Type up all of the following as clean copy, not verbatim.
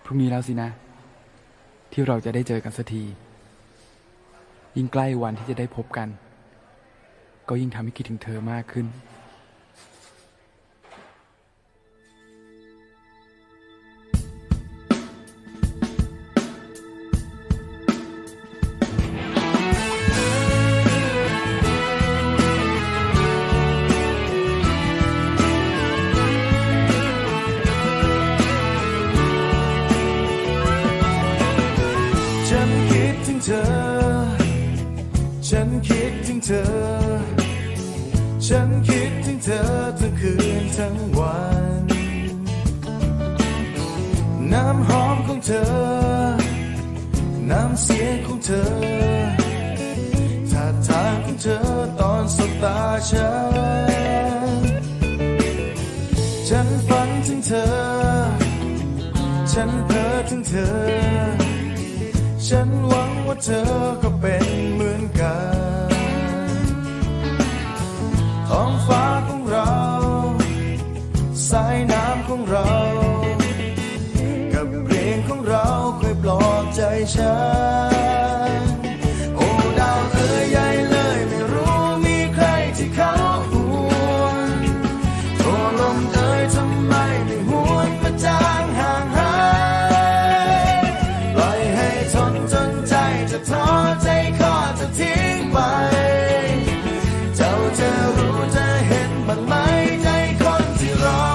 พรุ่งนี้แล้วสินะที่เราจะได้เจอกันสักทียิ่งใกล้วันที่จะได้พบกันก็ยิ่งทำให้คิดถึงเธอมากขึ้นฉันคิดถึงเธอฉันคิดถึงเธอทั้งคืนทั้งวันน้ำหอมของเธอน้ำเสียงของเธอท่าทางของเธอตอนสบตาฉันฝันถึงเธอฉันเพ้อถึงเธอฉันหวังว่าเธอก็เป็นเหมือนกันท้องฟ้าของเราสายน้ำของเรากับเพลงของเราเคยปลอบใจฉันโอ้ดาวเอ๋ยใหญ่เลยไม่รู้มีใครที่เขาห่วงโอ้ลมเอ๋ยทำไมไม่หวนมาจางห่างหายปล่อยให้ทนจนใจจะท้อใจก็จะทิ้งไปเจ้าจะรู้จะเห็นบ้างไหมใจคนที่รอ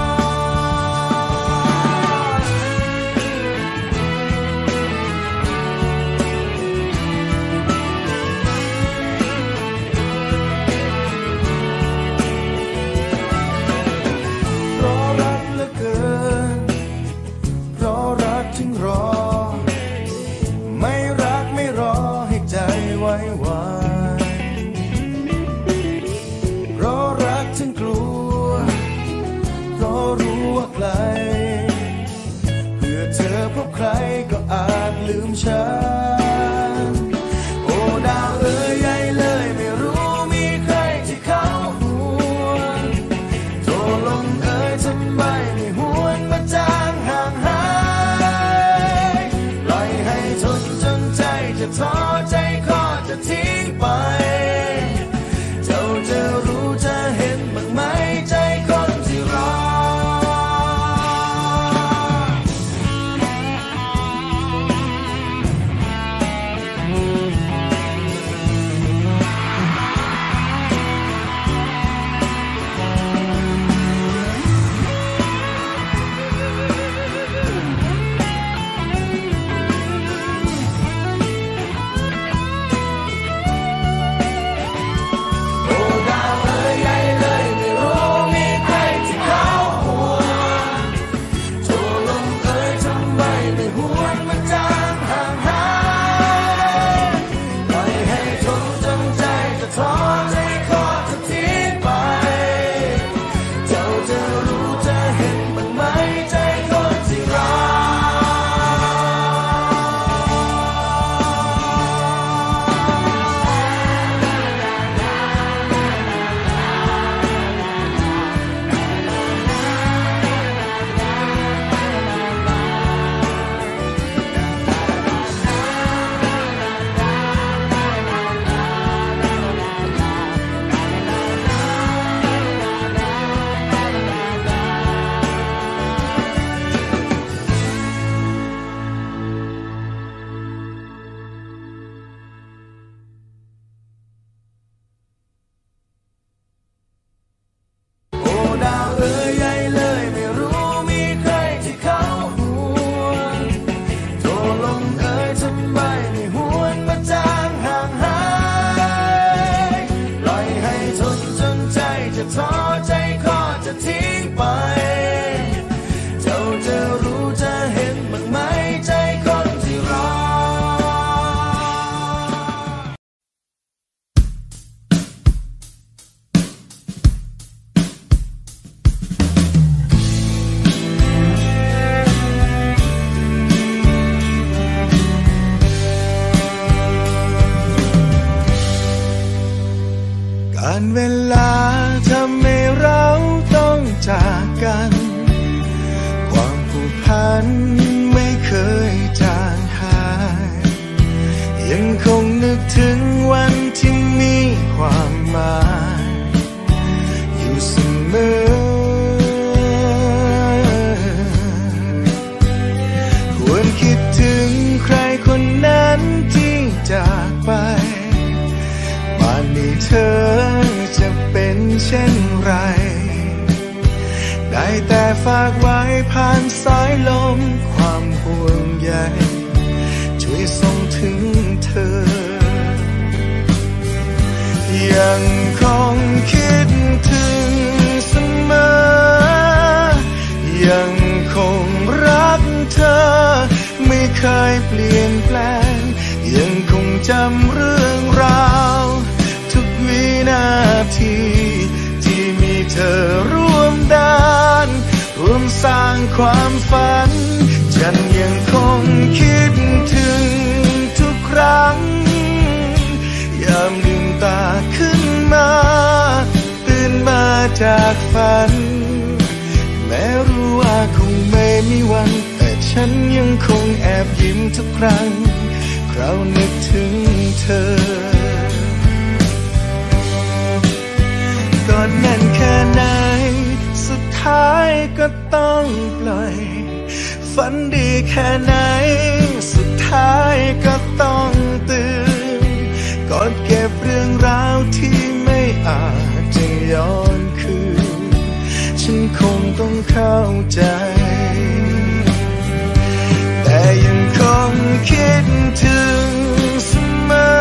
เพราะรักเหลือเกินเพราะรักจึงรอไม่รักไม่รอให้ใจไว้วางเพราะรักจึงกลัวเพราะรู้ว่าไกลเพื่อเธอพบใครก็อาจลืมฉันโอ้ดาวเอ๋ยใหญ่เลยไม่รู้มีใครที่เขาห่วงโทรลมเอ๋ยทำไมไม่หวนมาจางห่างหายปล่อยให้ทนจนใจจะท้อใจก็จะทิ้งไปเจ้าจะรู้จะเห็นบ้างไหมใจคนที่รอท้อใจก็จะทิ้งไปเจ้าจะรู้จะเห็นบ้างไหมใจคนที่รอการเวลาทำให้เราต้องจากกันความผูกพันไม่มาอยู่เสมอควรคิดถึงใครคนนั้นที่จากไปป่านนี้เธอจะเป็นเช่นไรได้แต่ฝากไว้ผ่านสายลมความห่วงใยช่วยส่งถึงเธอยังคงคิดถึงเสมอยังคงรักเธอไม่เคยเปลี่ยนแปลงยังคงจำเรื่องราวทุกวินาทีที่มีเธอร่วมด้านร่วมสร้างความฝันฉันยังคงคิดถึงทุกครั้งยามลืมตาขึ้นมาตื่นมาจากฝันแม้รู้ว่าคงไม่มีวันแต่ฉันยังคงแอบยิ้มทุกครั้งคราวนึกถึงเธอกอดแน่นแค่ไหนสุดท้ายก็ต้องปล่อยฝันดีแค่ไหนสุดท้ายก็ต้องตื่นกอดเก็บเรื่องราวที่ไม่อาจจะย้อนคืนฉันคงต้องเข้าใจแต่ยังคงคิดถึงเสมอ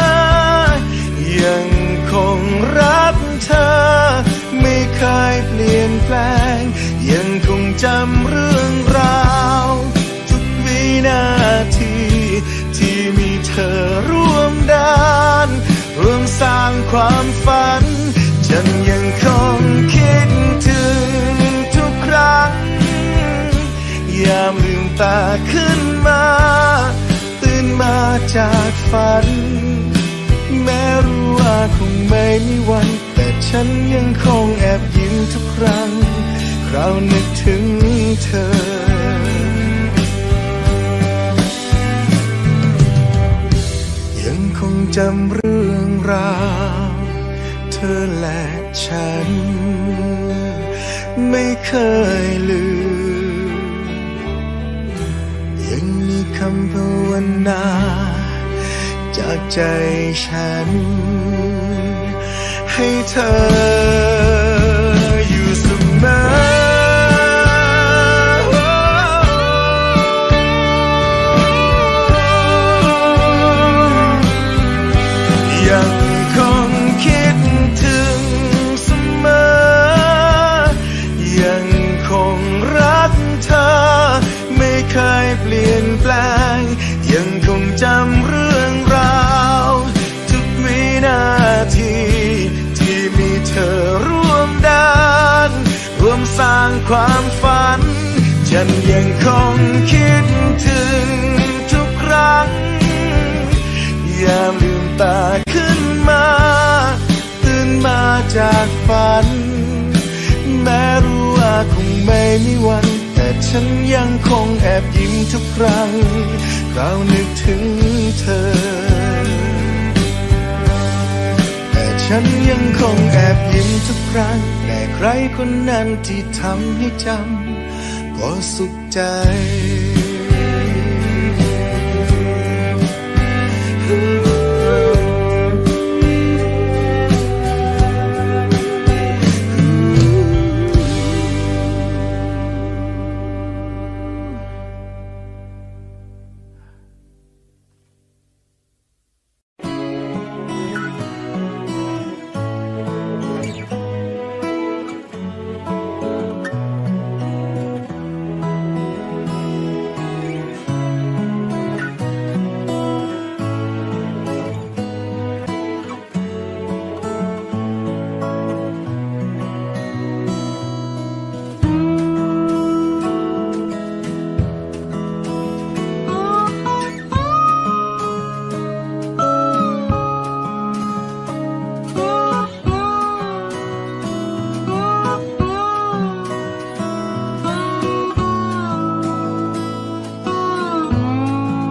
ยังคงรักเธอไม่เคยเปลี่ยนแปลงยังคงจำเรื่องราวทุกวินาทีที่มีเธอร่วมด้านร่วมสร้างความฝันฉันยังคงคิดถึงทุกครั้งยามลืมตาขึ้นมาตื่นมาจากฝันแม้รู้ว่าคงไม่มีวันแต่ฉันยังคงแอบยิ้มทุกครั้งคราวนึกถึงเธอยังคงจำเรื่องราวเธอและฉันไม่เคยลืมยังมีคำภาวนาจากใจฉันให้เธออยู่เสมอยังคงคิดถึงเสมอยังคงรักเธอไม่เคยเปลี่ยนแปลงยังคงจำเรื่องราวทุกวินาทีที่มีเธอร่วมด้านร่วมสร้างความฝันฉันยังคงคิดถึงทุกครั้งยามลืมตาขึ้นมาตื่นมาจากฝันแม้รู้ว่าคงไม่มีวันแต่ฉันยังคงแอบยิ้มทุกครั้งเรานึกถึงเธอแต่ฉันยังคงแอบยิ้มทุกครั้งแต่ใครคนนั้นที่ทำให้จำก็สุขใจ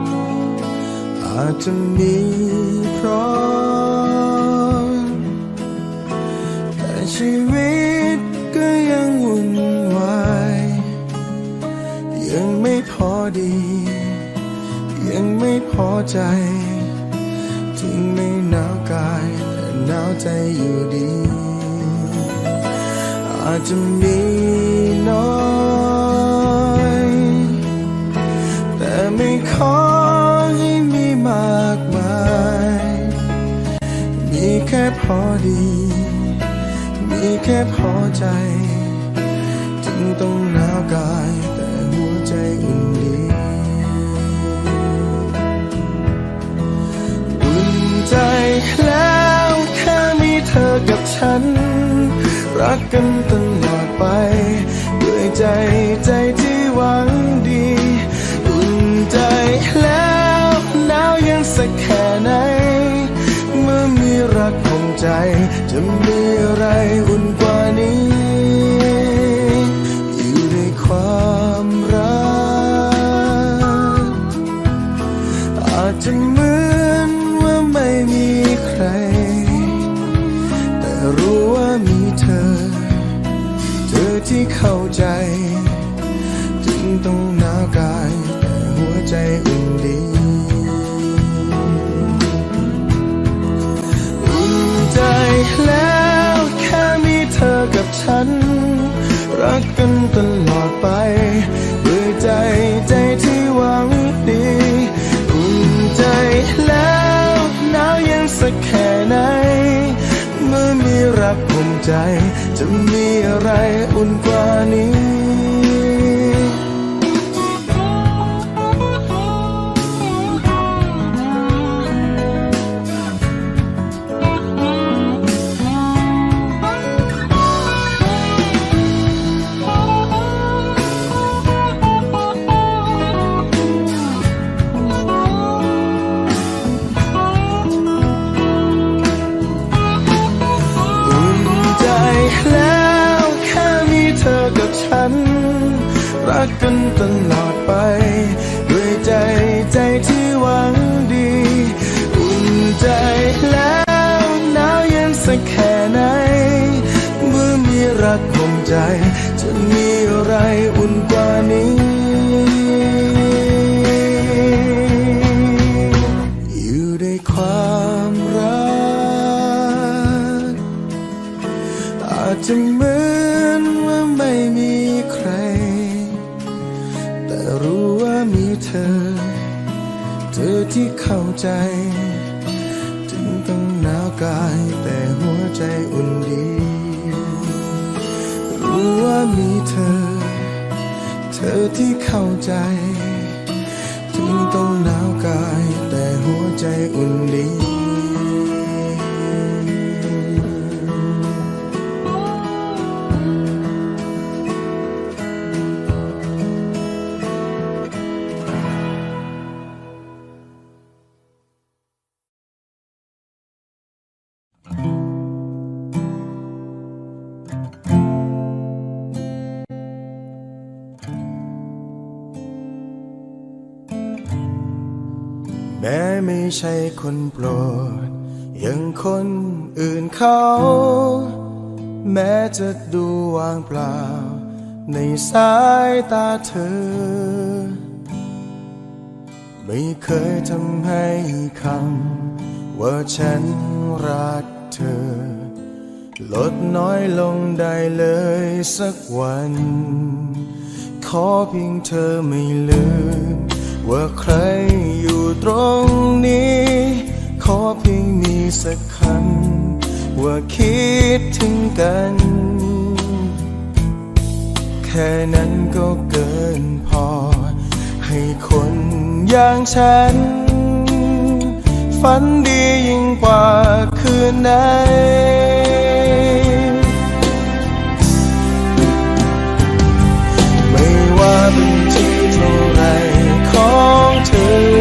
อาจจะมีเพราะดียังไม่พอใจถึงไม่หนาวกายแต่หนาวใจอยู่ดีอาจจะมีน้อยแต่ไม่ขอให้มีมากมายมีแค่พอดีมีแค่พอใจถึงต้องหนาวกายแต่หัวใจอุ่นดีอุ่นใจแล้วแค่มีเธอกับฉันรักกันตลอดไปด้วยใจที่หวังดีอุ่นใจแล้วหนาวเย็นสักแค่ไหนเมื่อมีรักของใจจะมีอะไรอุ่นกว่านี้อยู่ในความรักอาจจะเหมือนว่าไม่มีใครแต่รู้ว่ามีเธอที่เข้าใจจึงต้องหนาวกายแต่หัวใจอุ่นดีอุ่นใจแล้วแค่มีเธอกับฉันรักกันตลอดไปด้วยใจที่หวังดีอุ่นใจแล้วหนาวเย็นสักแค่ไหนเมื่อมีรักภูมิใจจะมีอะไรอุ่นกว่านี้รักกันตลอดไปด้วยใจที่หวังดีอุ่นใจแล้วหนาวเย็นสักแค่ไหนเมื่อมีรักภูมิใจจะมีอะไรอุ่นกว่านี้อยู่ในความรักอาจจะเหมือนว่าไม่มีใครแต่รู้ว่ามีเธอที่เข้าใจจึงต้องหนาวกายแต่หัวใจอุ่นดีรู้ว่ามีเธอที่เข้าใจจึงต้องหนาวกายแต่หัวใจอุ่นดีแม้ไม่ใช่คนโปรดอย่างคนอื่นเขาแม้จะดูว่างเปล่าในสายตาเธอไม่เคยทำให้คำว่าฉันรักเธอลดน้อยลงได้เลยสักวันขอเพียงเธอไม่ลืมว่าใครอยู่ตรงนี้ขอเพียงมีสักคำว่าคิดถึงกันแค่นั้นก็เกินพอให้คนอย่างฉันฝันดียิ่งกว่าคืนไหนไม่ว่าเป็นที่เท่าไรของเธ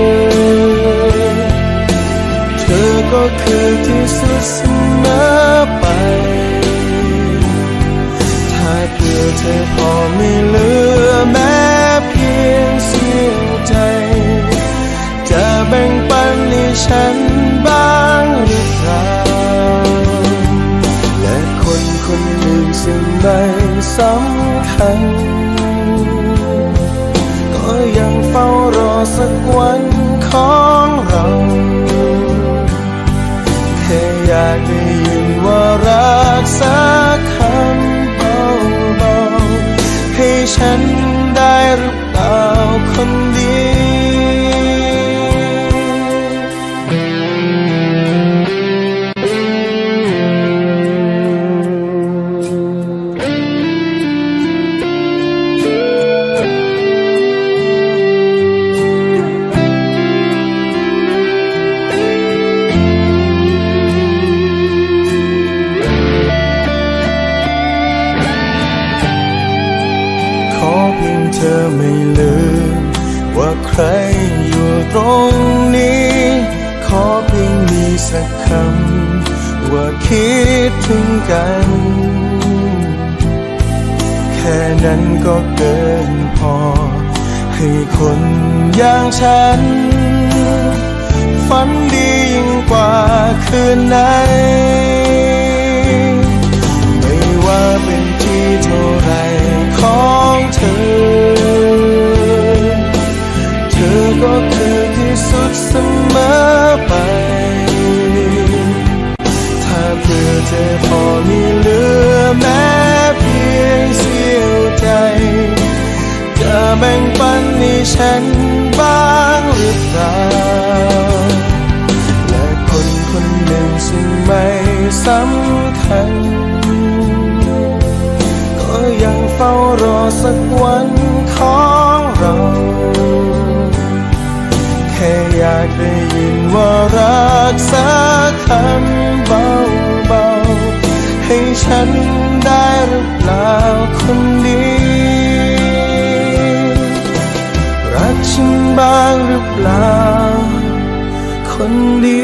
อก็คือที่สุดเสมอไปถ้าเพื่อเธอพอไม่เหลือแม้เพียงเสี้ยวใจจะแบ่งปันให้ฉันบ้างหรือเปล่าและคนคนหนึ่งซึ่งไม่สำคัญก็ยังเฝ้าวันของเราแค่อยากได้ยินว่ารักสักคำเบาๆให้ฉันได้หรือเปล่าคนดีเธอไม่ลืมว่าใครอยู่ตรงนี้ขอเพียงมีสักคำว่าคิดถึงกันแค่นั้นก็เกินพอให้คนอย่างฉันฝันดียิ่งกว่าคืนไหนไม่ว่าเป็นที่เท่าไรของเธอก็คือที่สุดเสมอไปถ้าเพื่อเธอพอมีเหลือแม้เพียงเสี้ยวใจจะแบ่งปันให้ฉันบ้างหรือเปล่าและคนคนหนึ่งซึ่งไม่สำคัญก็ยังเฝ้ารอสักวันของเราแค่อยากได้ยินว่ารักสักคำเบาๆให้ฉันได้หรือเปล่าคนดีรักฉันบ้างหรือเปล่าคนดี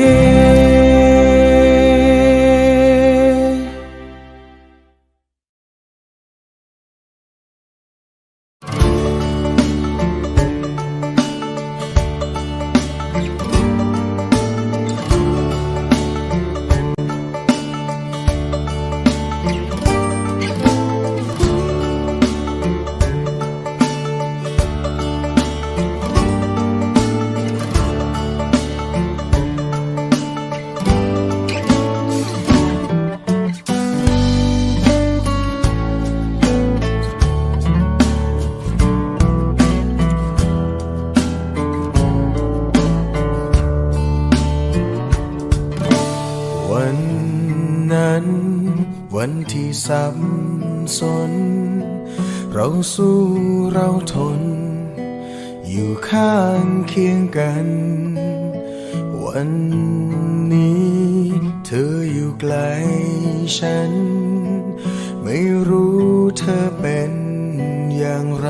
วันที่สับสนเราสู้เราทนอยู่ข้างเคียงกันวันนี้เธออยู่ไกลฉันไม่รู้เธอเป็นอย่างไร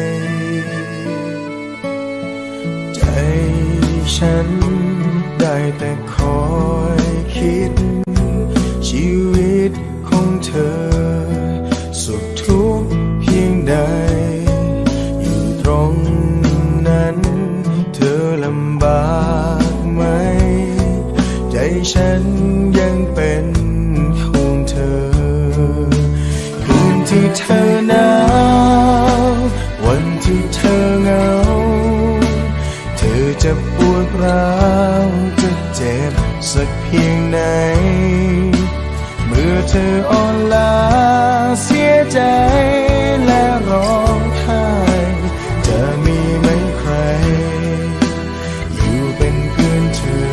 ใจฉันได้แต่คอยคิดชีวิตของเธอสุขทุกข์เพียงใดอยู่ตรงนั้นเธอลำบากไหมใจฉันยังเป็นห่วงเธอคืนที่เธอหนาววันที่เธอเหงาเธอจะปวดร้าวจะเจ็บสักเพียงไหนเมื่อเธออ่อนล้าเสียใจและร้องไห้จะมีไหมใครอยู่เป็นเพื่อนเธอ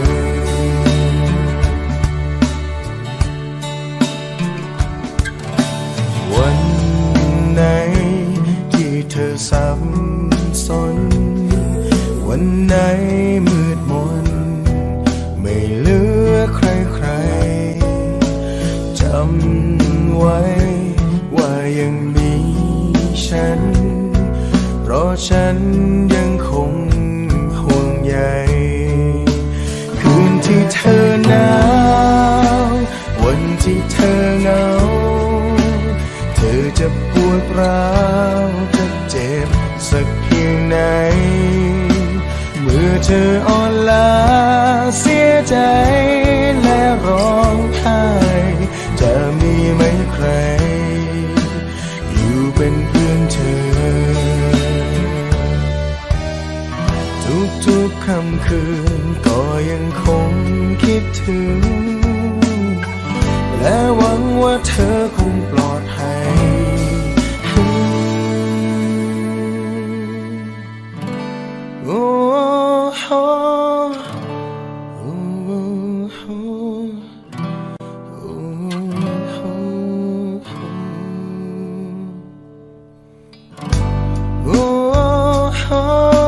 วันไหนที่เธอสับสนวันไหนมืดมนไม่เหลือใครจำไว้ว่ายังมีฉันเพราะฉันยังคงห่วงใยคืนที่เธอหนาววันที่เธอเหงาเธอจะปวดร้าวจะเจ็บสักเพียงไหนเมื่อเธออ่อนล้าเสียใจและร้องไห้จะมีไหมใครอยู่เป็นเพื่อนเธอทุกๆค่ำคืนก็ยังคงคิดถึงและหวังว่าเธอคงปลอดภัยโอ้โหโอ้โหโอ้โหโอ้โห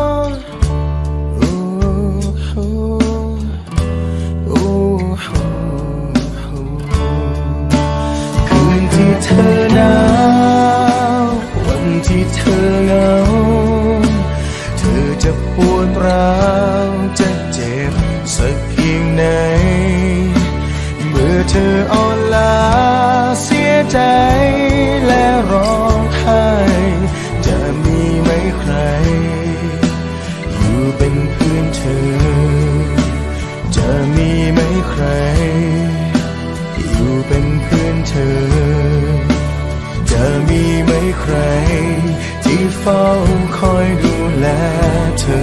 เธอหนาววันที่เธอเหงาเธอจะปวดร้าวจะเจ็บสักเพียงไหนเมื่อเธออ่อนล้าเสียใจและร้องไห้จะมีไหมใครอยู่เป็นเพื่อนเธอจะมีไหมใครอยู่เป็นเพื่อนเธอจะมีไหมใครที่เฝ้าคอยดูแลเธอ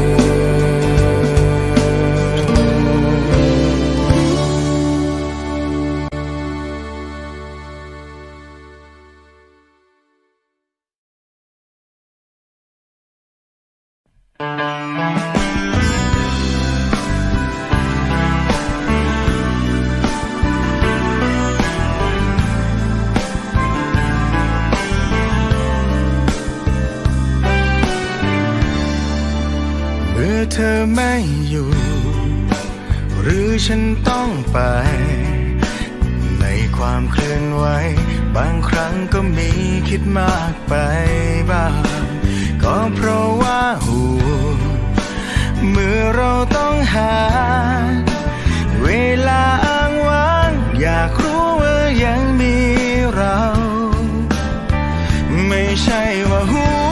เธอไม่อยู่หรือฉันต้องไปในความเคลื่อนไหวบางครั้งก็มีคิดมากไปบ้างก็เพราะว่าห่วงเมื่อเราต้องหาเวลาอ้างว้างอยากรู้ว่ายังมีเราไม่ใช่ว่าห่วง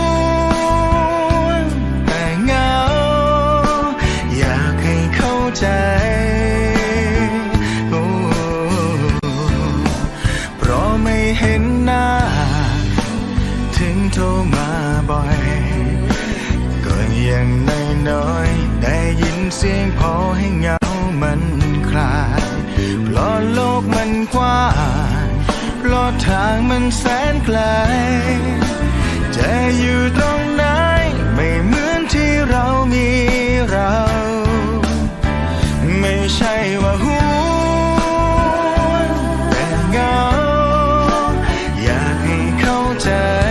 ใจเพราะไม่เห็นหน้าถึงโทรมาบ่อยก็ยังน้อยๆได้ยินเสียงพอให้เหงามันคลายเพราะโลกมันกว้างเพราะทางมันแสนไกลจะอยู่ตรงไหนไม่เหมือนที่เรามีเราไม่ใช่ว่าห่วงแต่เหงาอยากให้เข้าใจ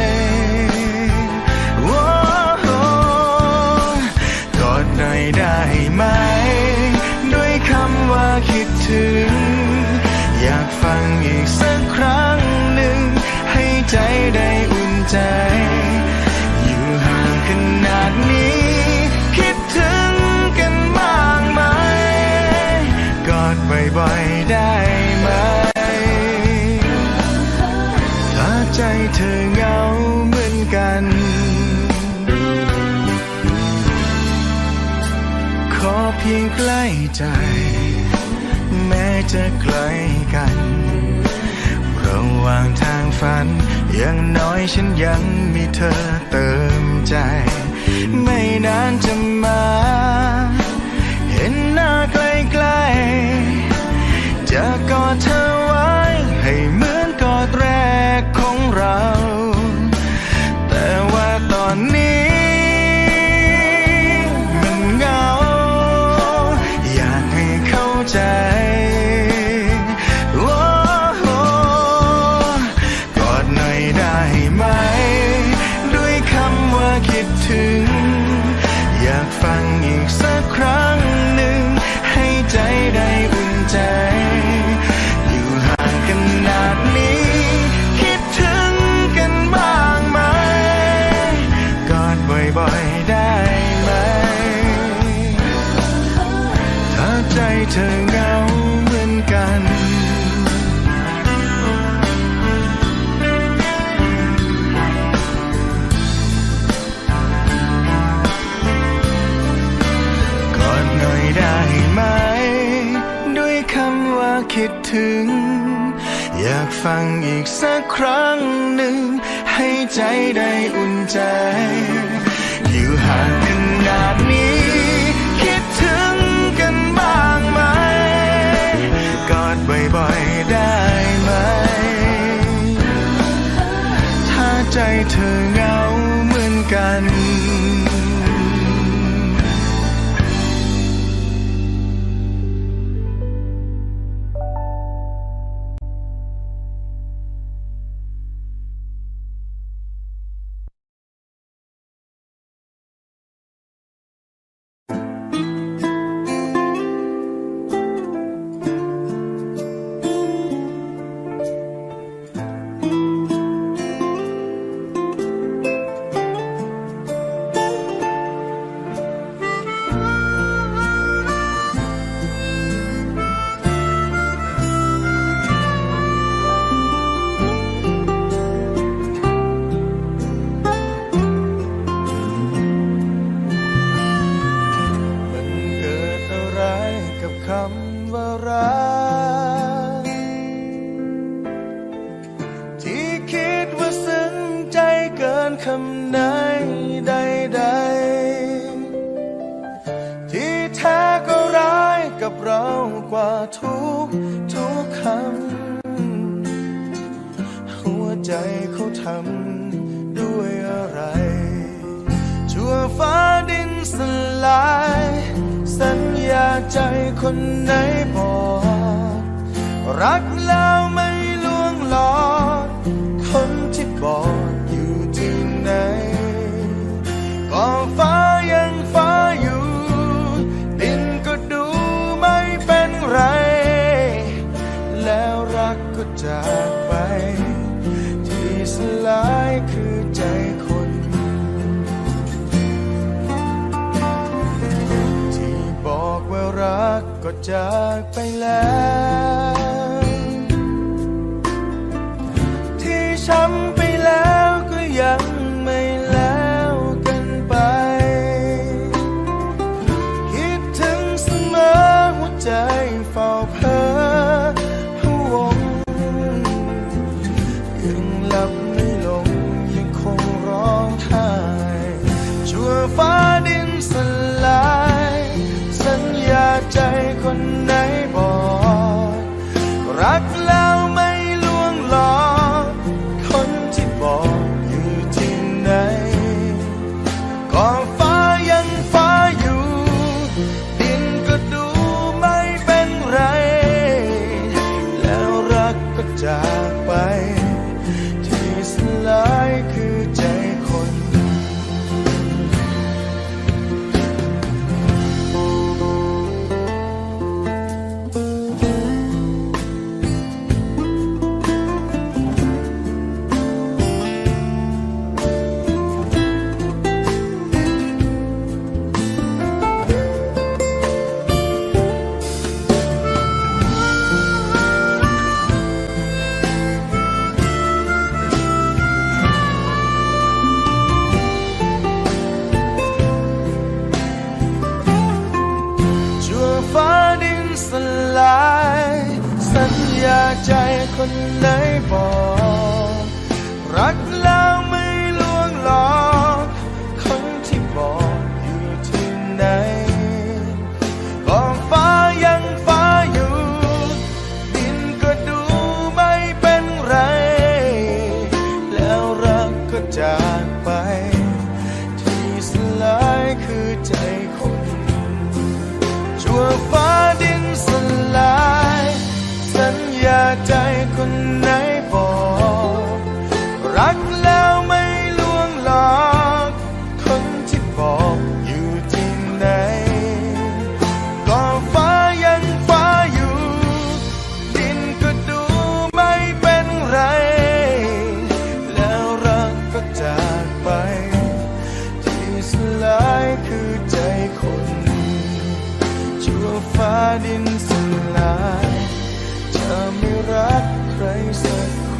กอดหน่อยได้ไหมด้วยคำว่าคิดถึงอยากฟังอีกสักครั้งหนึ่งให้ใจได้อุ่นใจอยู่ห่างขนาดนี้คิดถึงกันบ้างไหมกอดบ่อยๆได้ไหมถ้าใจเธอเหงาเหมือนกันขอเพียงใกล้ใจแม้จะไกลกันระหว่างทางฝันอย่างน้อยฉันยังมีเธอเติมใจไม่นานจะมาเห็นหน้าใกล้ๆจะกอดเธอไว้ให้เหมือนกอดแรกของเราแต่ว่าตอนนี้มันเหงาอยากให้เข้าใจกอดหน่อยได้ไหมด้วยคำว่าคิดถึงอยากฟังอีกสักครั้งหนึ่งให้ใจได้อุ่นใจอยู่ห่างกันนาดนี้คิดถึงกันบ้างไหมกอดบ่อยๆได้ไหมถ้าใจเธอเหงาเหมือนกันได้ไหมด้วยคำว่าคิดถึงอยากฟังอีกสักครั้งหนึ่งให้ใจได้อุ่นใจอยู่ห่างขนาดนี้คิดถึกันคำไหนใดๆที่แท้ก็ร้ายกับเรากว่าทุกคำหัวใจเขาทำด้วยอะไรชั่วฟ้าดินสลายสัญญาใจคนไหนบอกรักแล้วไม่ลวงหลอกคนที่บอกก็ฟ้ายังฟ้าอยู่ดินก็ดูไม่เป็นไรแล้วรักก็จากไปที่สลายคือใจคนที่บอกว่ารักก็จากไปแล้วที่ช้ำไปแล้วก็ยังไม่แล้วกันไปคิดถึงเสมอหัวใจเฝ้าเพ้อพะวงยังหลับไม่ลงยังคงร้องไห้ชั่วฟ้าดินสลายสัญญาใจคนไหนบอกรักแล้วไม่ลวงหลอกคนที่บอกก็ฟ้ายังฟ้าอยู่ดินก็ดูไม่เป็นไรแล้วรักก็จากไปที่สลายคือใจคนสลายสัญญาใจคนไหนบอกรักแล้วไม่ลวงหลอกคนที่บอกอยู่ที่ไหนก็ฟ้ายังฟ้าอยู่ดินก็ดูไม่เป็นไรแล้วรักก็จากไปที่สลายคือใจคนชั่วฟ้าดินสลายสัญญาใจคนไหนบอกรักแล้วไม่ลวงหลอกคนที่บอกอยู่ที่ไหนก็ฟ้ายังฟ้าอยู่ดินก็ดูไม่เป็นไรแล้วรักก็จากไปที่สลายคือใจคนชั่วฟ้าดินสลายจะไม่รักใครสักคน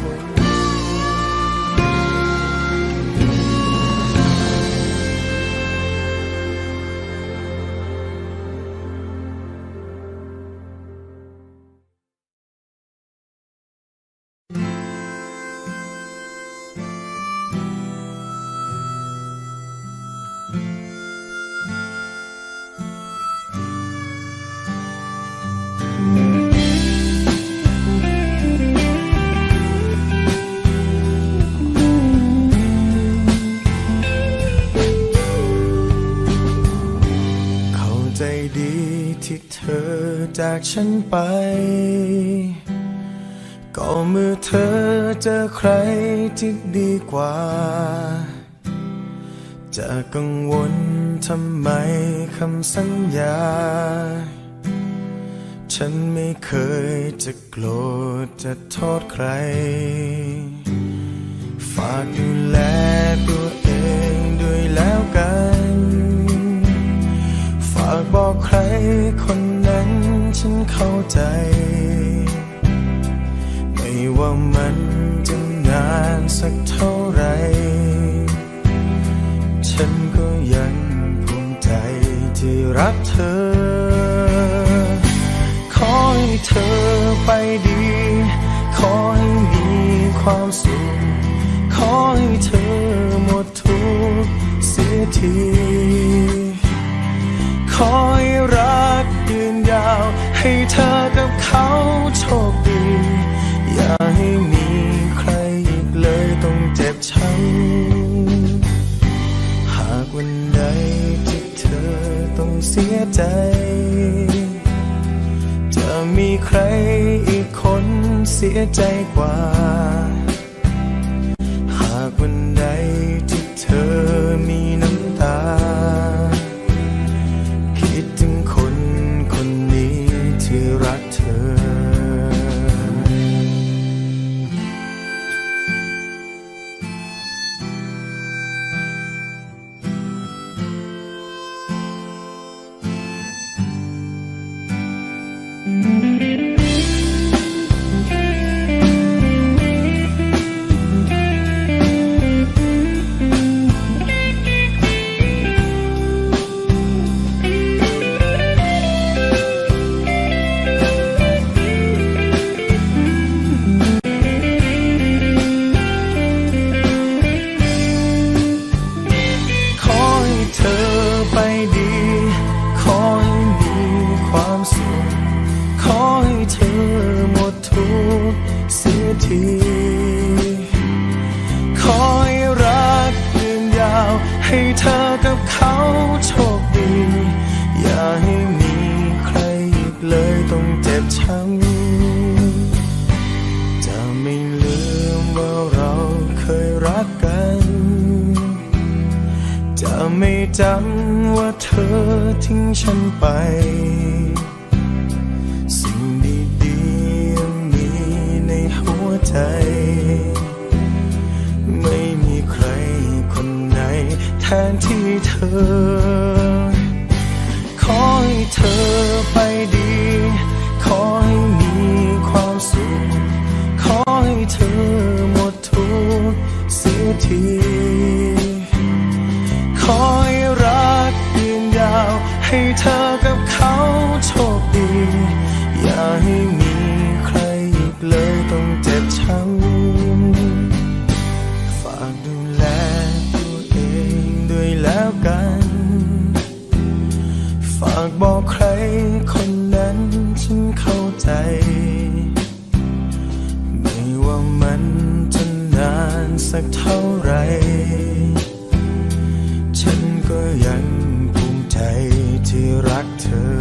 เที่เธอจากฉันไปก็เมื่อเธอเจอใครที่ดีกว่าจะกังวลทำไมคำสัญญาฉันไม่เคยจะโกรธจะโทษใครฝากดูแลตัวเองด้วยแล้วกันฝากบอกใครคนนั้นฉันเข้าใจไม่ว่ามันจะนานสักเท่าไรฉันก็ยังภูมิใจที่รักเธอขอให้เธอไปดีขอให้มีความสุขขอให้เธอหมดทุกข์เสียทีขอให้รักยืนยาวให้เธอกับเขาโชคดีอย่าให้มีใครอีกเลยต้องเจ็บช้ำหากวันใดที่เธอต้องเสียใจจะมีใครอีกคนเสียใจกว่าหากวันใดที่เธอมีน้ำตาคิดถึงคนคนนี้ที่รักเธอขอให้รักยืนยาวให้เธอกับเขาโชคดีอย่าให้มีใครอีกเลยต้องเจ็บช้ำจะไม่ลืมว่าเราเคยรักกันจะไม่จำว่าเธอทิ้งฉันไปสิ่งดีๆยังมีในหัวใจไม่มีใครคนไหนแทนที่เธอขอให้เธอไปดีขอให้มีความสุขขอให้เธอหมดทุกข์เสียทีขอให้รักยืนยาวให้เธอกับเขาโชคดีอย่าให้มีใครอีกเลยต้องเจ็บช้ำฝากดูแลตัวเองด้วยแล้วกันฝากบอกใครคนนั้นฉันเข้าใจไม่ว่ามันจะนานสักเท่าไรฉันก็ยังภูมิใจที่รักเธอ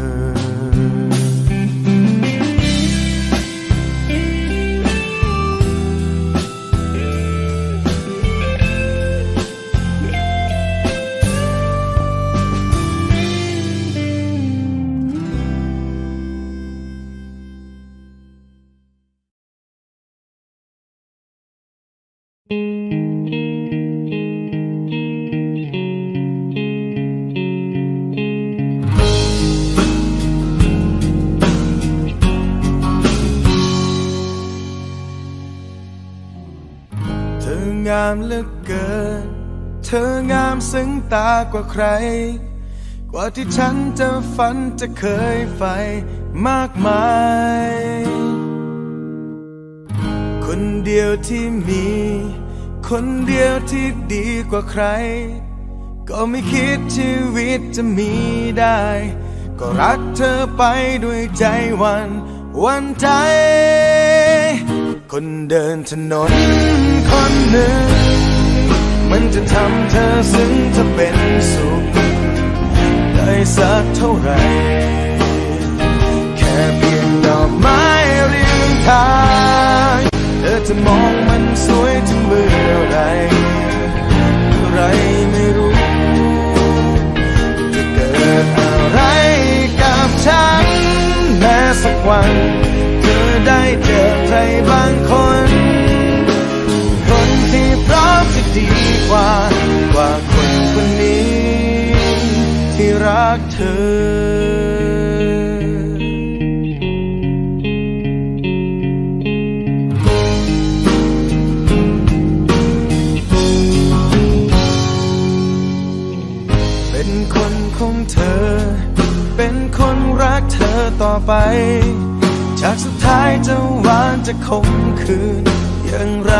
งามเหลือเกินเธองามซึ้งตากว่าใครกว่าที่ฉันจะฝันจะเคยใฝ่มากมายคนเดียวที่มีคนเดียวที่ดีกว่าใครก็ไม่คิดชีวิตจะมีได้ก็รักเธอไปด้วยใจวันใจคนเดินถนนคนหนึ่งมันจะทำเธอซึ้งจะเป็นสุขได้สักเท่าไหร่กเธอเป็นคนของเธอเป็นคนรักเธอต่อไปจากสุดท้ายจะหวานจะคมคืนอย่างไร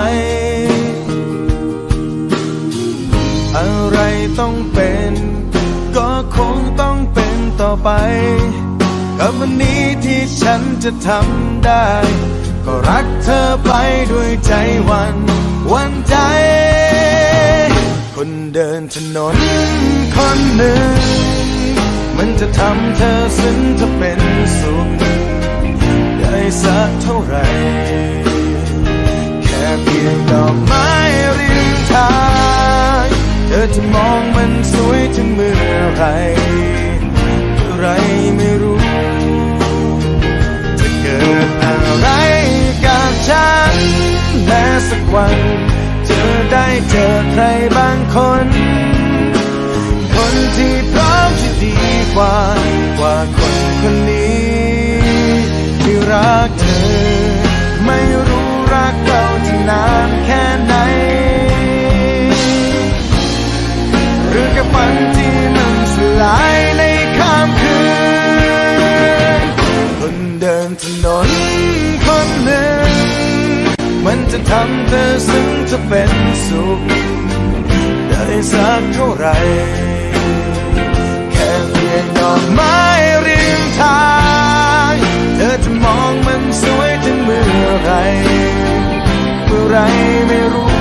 อะไรต้องเป็นก็คงต้องเป็นต่อไปกับวันนี้ที่ฉันจะทำได้ก็รักเธอไปด้วยใจวันใจคนเดินถนนคนหนึ่งมันจะทำเธอซึ้งเธอเป็นสุขได้สักเท่าไหร่แค่เพียงดอกไม้ริมทางเธอจะมองมันสวยถึงเมื่อไรไม่รู้จะเกิดอะไรกับฉันแม้สักวันเธอได้เจอใครบางคนคนที่พร้อมที่ดีกว่าคนนี้ที่รักเธอไม่รู้รักเราจะนานแค่ไหนหรือแค่ฝันที่มันสลายในค่ำคืนคนเดินถนนคนหนึ่งมันจะทำเธอซึ้งจะเป็นสุขได้สักเท่าไหร่แค่เพียงดอกไม้ริมทางเธอจะมองมันสวยถึงเมื่อไรไม่รู้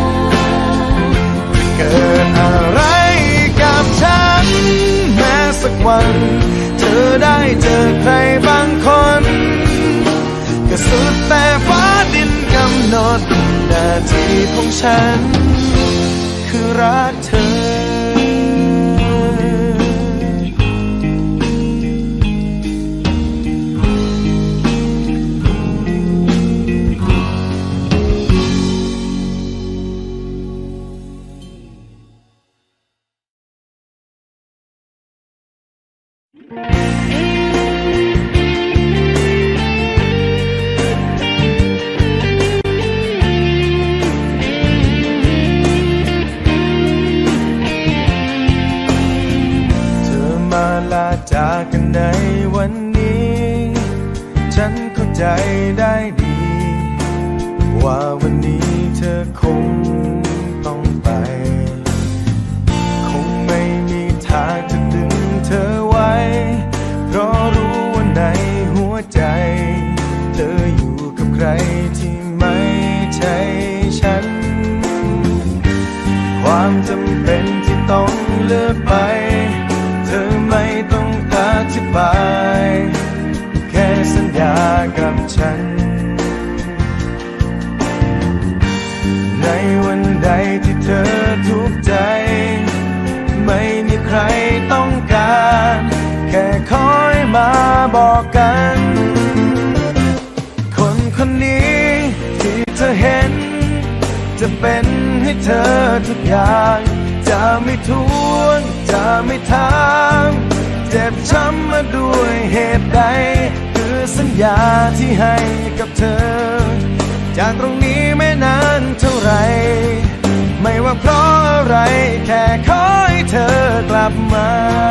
เกิดอะไรกับฉันแม้สักวันเธอได้เจอใครบางคนก็สุดแต่ฟ้าดินกำหนดหน้าที่ของฉันคือรักเธอจากกันในวันนี้ฉันเข้าใจได้ดีว่าวันนี้เธอคงต้องไปคงไม่มีทางจะดึงเธอไว้เพราะรู้ว่าในหัวใจเธออยู่กับใครที่ไม่ใช่ฉันความจำเป็นที่ต้องเลือกไปเธอไม่ต้องอธิบายแค่สัญญากับฉันในวันใดที่เธอทุกข์ใจไม่มีใครต้องการแค่คอยมาบอกกันคนนี้ที่เธอเห็นจะเป็นให้เธอทุกอย่างจะไม่ทวนจะไม่ถามเจ็บช้ำมาด้วยเหตุใดคือสัญญาที่ให้กับเธอจากตรงนี้ไม่นานเท่าไรไม่ว่าเพราะอะไรแค่ขอให้เธอกลับมา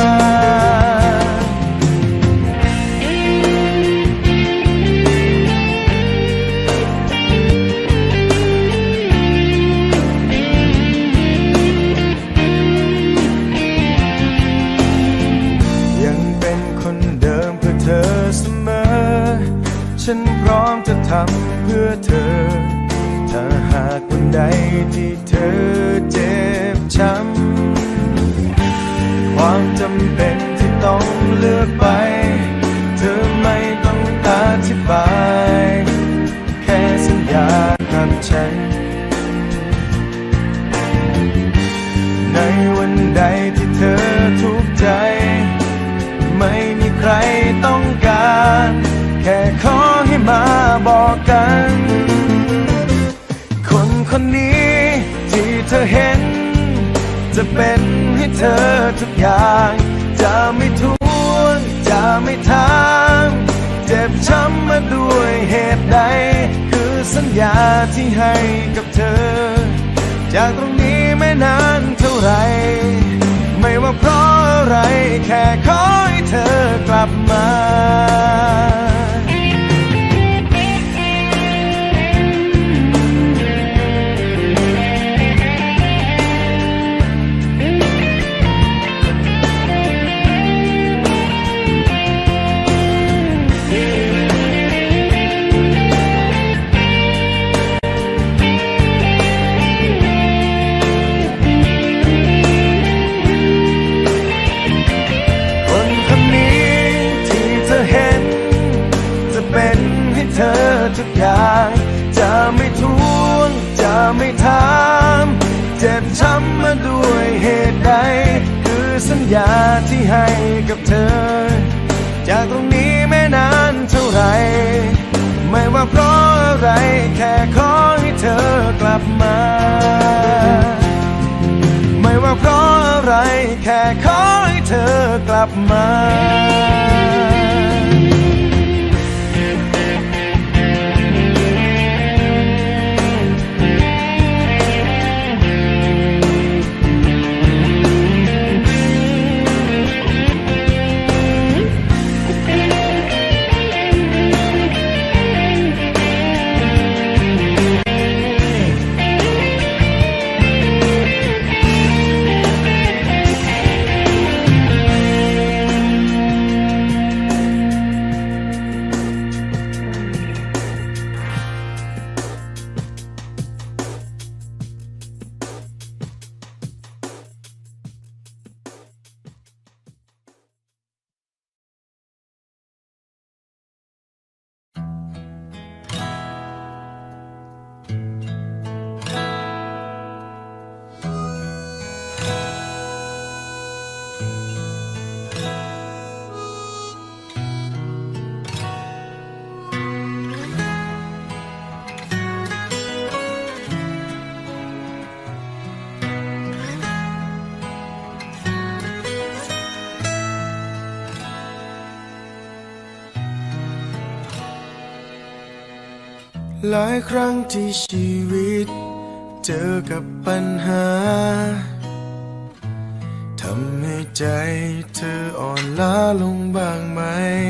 ฉันพร้อมจะทำเพื่อเธอถ้าหากวันใดที่เธอเจ็บช้ำความจำเป็นที่ต้องเลือกไปเธอไม่ต้องอธิบายแค่สัญญากับฉันในวันใดที่เธอทุกข์ใจไม่มีใครต้องการแค่ขอให้มาบอกกันคนนี้ที่เธอเห็นจะเป็นให้เธอทุกอย่างจะไม่ทวงจะไม่ถามเจ็บช้ำมาด้วยเหตุใดคือสัญญาที่ให้กับเธอจากตรงนี้ไม่นานเท่าไรไม่ว่าเพราะอะไรแค่ขอให้เธอกลับมาเธอทุกอย่างจะไม่ทวงจะไม่ถามเจ็บช้ำมาด้วยเหตุใดคือสัญญาที่ให้กับเธอจากตรงนี้ไม่นานเท่าไรไม่ว่าเพราะอะไรแค่ขอให้เธอกลับมาไม่ว่าเพราะอะไรแค่ขอให้เธอกลับมาหลายครั้งที่ชีวิตเจอกับปัญหาทำให้ใจเธออ่อนล้าลงบ้างไหม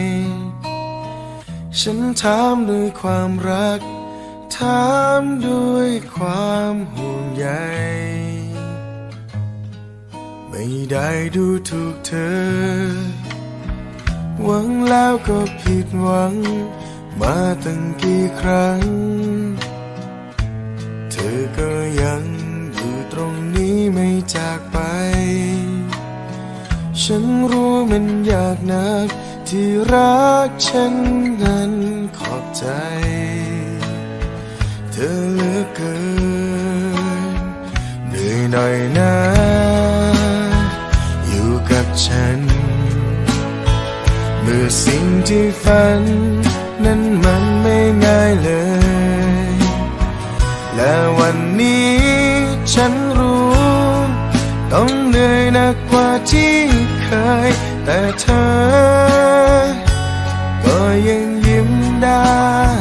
ฉันถามด้วยความรักถามด้วยความห่วงใยไม่ได้ดูถูกเธอหวังแล้วก็ผิดหวังมาตั้งกี่ครั้งเธอก็ยังอยู่ตรงนี้ไม่จากไปฉันรู้มันยากนักที่รักฉันนั้นขอบใจเธอเหลือเกินเหนื่อยหน่อยนะอยู่กับฉันเมื่อสิ่งที่ฝันนั้นมันไม่ง่ายเลยและวันนี้ฉันรู้ต้องเหนื่อยหนักกว่าที่เคยแต่เธอก็ยังยิ้มได้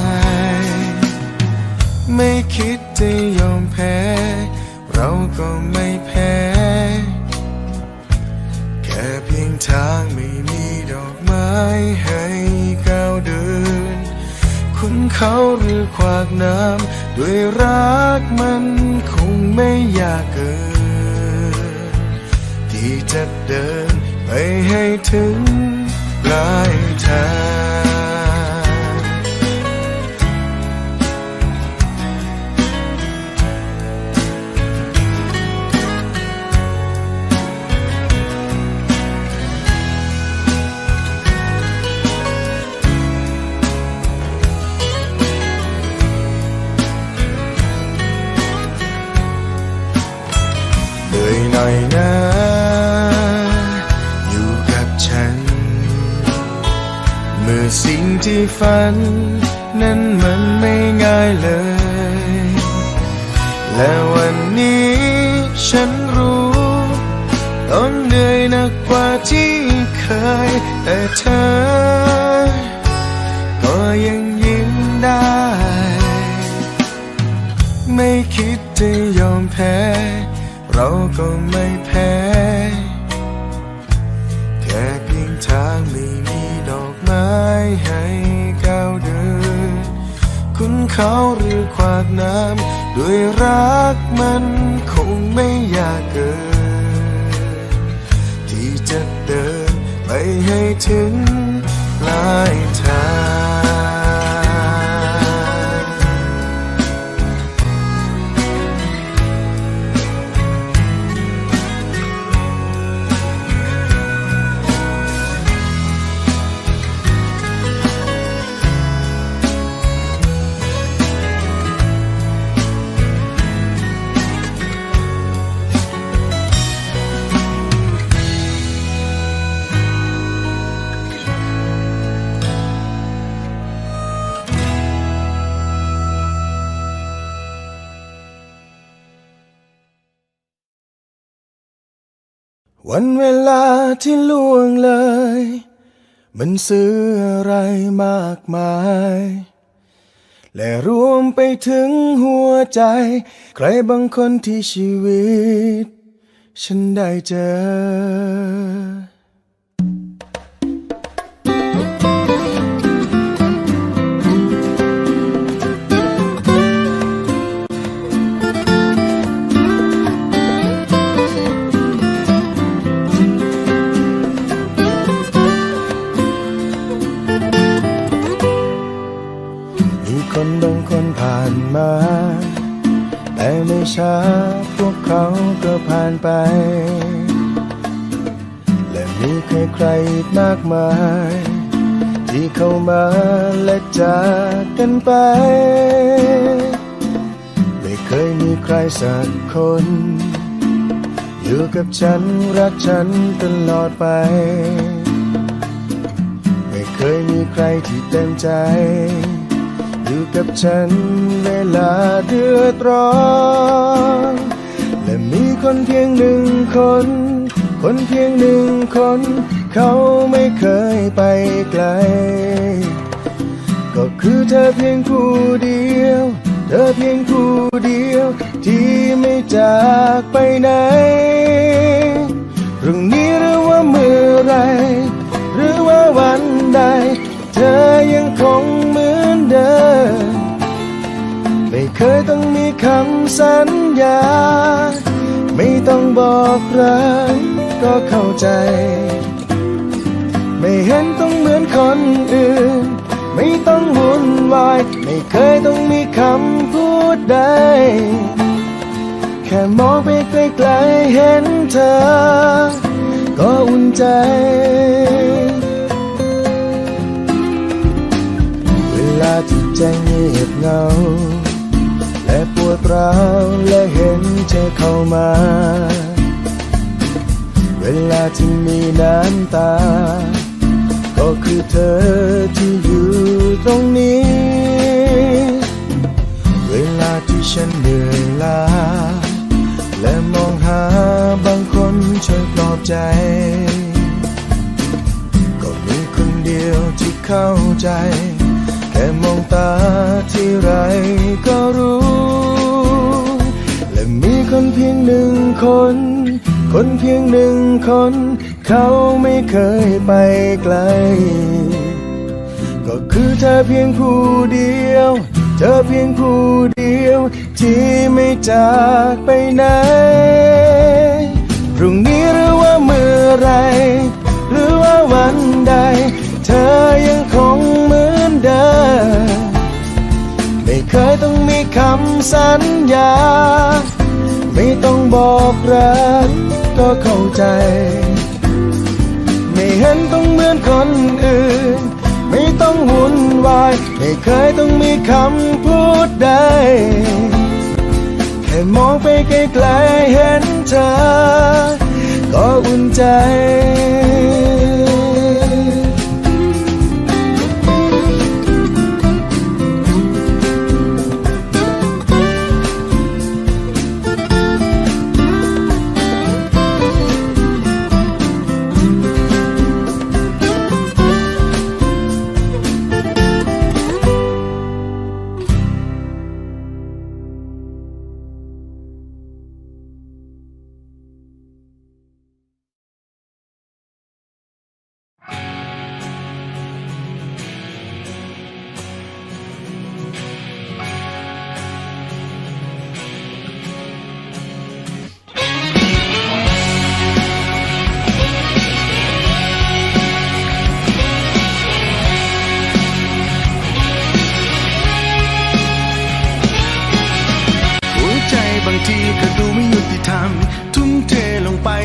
ไม่คิดจะยอมแพ้เราก็ไม่แพ้แค่เพียงทางไม่มีดอกไม้ให้ก้าวเดินคุณเขาหรือขวากน้ำด้วยรักมันคงไม่ยากเกินที่จะเดินไปให้ถึงปลายทางหน่อยนะอยู่กับฉันเมื่อสิ่งที่ฝันนั้นมันไม่ง่ายเลยและวันนี้ฉันรู้ต้องเหนื่อยหนักกว่าที่เคยแต่เธอก็ยังยิ้มได้ไม่คิดจะยอมแพ้เราก็ไม่แพ้แค่เพียงทางไม่มีดอกไม้ให้ก้าวเดินคุ้นเขาหรือขวากน้ำด้วยรักมันคงไม่ยากเกินที่จะเดินไปให้ถึงปลายทางวันเวลาที่ล่วงเลยมันซื้ออะไรมากมายและรวมไปถึงหัวใจใครบางคนที่ชีวิตฉันได้เจอคนบางคนผ่านมาแต่ไม่ช้าพวกเขาก็ผ่านไปและมีใครๆอีกมากมายที่เข้ามาและจากกันไปไม่เคยมีใครสักคนอยู่กับฉันรักฉันตลอดไปไม่เคยมีใครที่เต็มใจอยู่กับฉันเวลาเดือดร้อนและมีคนเพียงหนึ่งคนคนเพียงหนึ่งคนเขาไม่เคยไปไกลก็คือเธอเพียงผู้เดียวเธอเพียงผู้เดียวที่ไม่จากไปไหนพรุ่งนี้หรือว่าเมื่อไรหรือว่าวันใดเธอยังคงเหมือนเดิมไม่เคยต้องมีคำสัญญาไม่ต้องบอกรักก็เข้าใจไม่เห็นต้องเหมือนคนอื่นไม่ต้องวุ่นวายไม่เคยต้องมีคำพูดใดแค่มองไปไกลๆเห็นเธอก็อุ่นใจเวลาที่ใจเงียบเหงาและปวดร้าวและเห็นเธอเข้ามาเวลาที่มีน้ำตาก็คือเธอที่อยู่ตรงนี้เวลาที่ฉันเหนื่อยล้าและมองหาบางคนช่วยปลอบใจก็มีคนเดียวที่เข้าใจแค่มองตาที่ไรก็รู้และมีคนเพียงหนึ่งคนคนเพียงหนึ่งคนเขาไม่เคยไปไกลก็คือเธอเพียงผู้เดียวเธอเพียงผู้เดียวที่ไม่จากไปไหนพรุ่งนี้หรือว่าเมื่อไรหรือว่าวันใดเธอยังคงเหมือนเดิมไม่เคยต้องมีคำสัญญาไม่ต้องบอกรักก็เข้าใจไม่เห็นต้องเหมือนคนอื่นไม่ต้องวุ่นวายไม่เคยต้องมีคำพูดใดแค่มองไปไกลๆเห็นเธอก็อุ่นใจ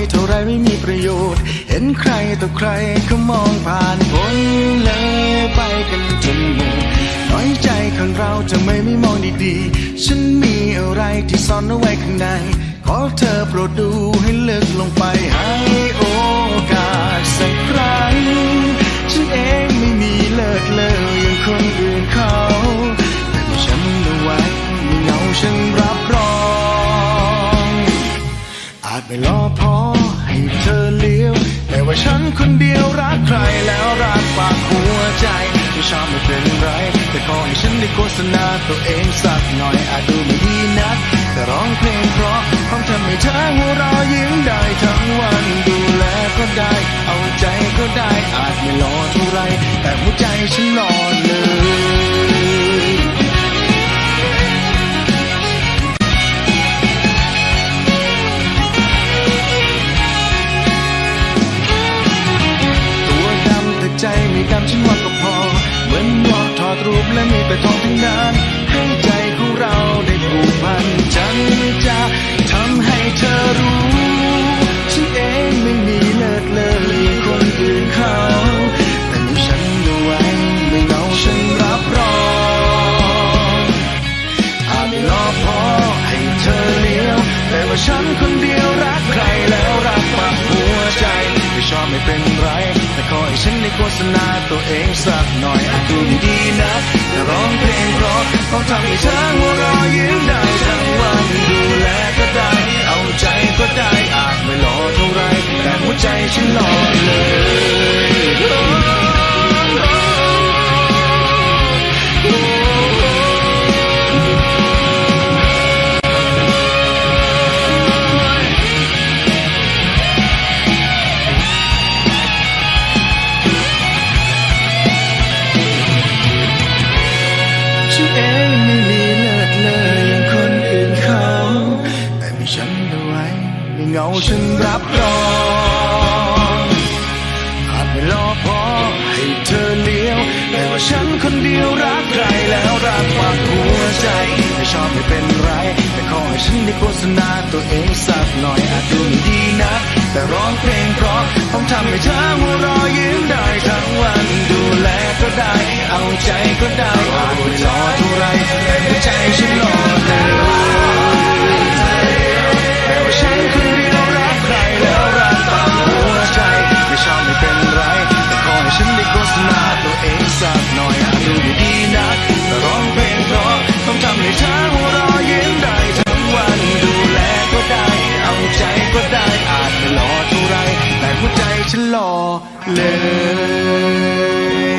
เท่าไรไม่มีประโยชน์เห็นใครต่อใครก็มองผ่านพ้นเลยไปกันจนหมดน้อยใจของเราจะไม่มองดีๆฉันมีอะไรที่ซ่อนเอาไว้ข้างในขอเธอโปรดดูให้ลึกลงไปให้โอกาสสักครั้งฉันเองไม่มีเลิศเลออย่างคนอื่นเขาแต่ฉันเอาไว้ไม่เงาฉันรับรองอาจไม่รอพอให้เธอเลี้ยวแต่ว่าฉันคนเดียวรักใครแล้วรักฝากหัวใจไม่ชอบไม่เป็นไรแต่ขอให้ฉันได้โฆษณาตัวเองสักหน่อยอาจดูไม่ดีนักแต่ร้องเพลงเพราะพร้อมทำให้เธอหัวเราะยิ้มได้ทั้งวันดูแลก็ได้เอาใจก็ได้อาจไม่หล่อเท่าไรแต่หัวใจฉันหล่อเลยใจไม่ดำฉันว่าก็พอเหมือนหมอกถอดรูปและมีแต่ทองทั้งนั้นให้ใจของเราได้ผูกพันฉันจะทำให้เธอรู้ฉันเองไม่มีเลิศเลออย่างคนอื่นเขาแต่มีฉันเอาไว้ไม่เหงาฉันรับรองอาจไม่รอพอให้เธอเลี้ยวแต่ว่าฉันคนเดียวรักใครแล้วรักฝากหัวใจไม่ชอบไม่เป็นไรแต่ขอให้ฉันได้โฆษณาตัวเองสักหน่อยอาจดูไม่ดีนะแต่ร้องเพลงเพราะต้องทำให้เธอหัวเราะยิ้มได้ทั้งวันดูแลก็ได้เอาใจก็ได้อาจไม่หล่อเท่าไรแต่หัวใจฉันหล่อเลยเงาฉันรับรองอาจไม่รอพอให้เธอเลี้ยวแต่ว่าฉันคนเดียวรักใครแล้วรักฝากหัวใจไม่ชอบไม่เป็นไรแต่ขอให้ฉันได้โฆษณาตัวเองสักหน่อยอาจดูไม่ดีนะแต่ร้องเพลงเพราะต้องทำให้เธอหัวเราะยิ้มได้ทั้งวันดูแลก็ได้เอาใจก็ได้อาจไม่หล่อเท่าไรแต่หัวใจฉันหล่อเลยแต่ว่าฉันคนเดียวรักใครแล้วรักฝากหัวใจไม่ชอบไม่เป็นไรแต่ขอให้ฉันได้โฆษณาตัวเองสักหน่อยอาจดูไม่ดีนักแต่ร้องเพลงเพราะต้องทำให้เธอหัวเราะยิ้มได้ทั้งวันดูแลก็ได้เอาใจก็ได้อาจไม่หล่อเท่าไรแต่หัวใจฉันหล่อเลย